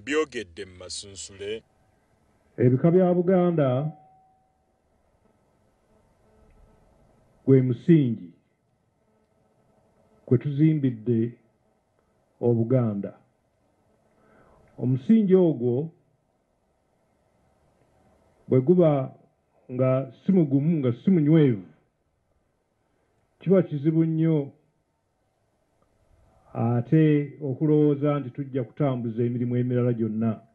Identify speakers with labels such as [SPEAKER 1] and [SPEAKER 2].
[SPEAKER 1] mbyogedde mu masunsule.
[SPEAKER 2] Ebika bya Buganda gwe musingi kwe tuzimbidde Obuganda. Omusingi ogwo bwe guba nga si mugumu nga si munywevu kiba kizibu nnyo ate okulowooza nti tujja kutambuza emirimu emirala gyonna.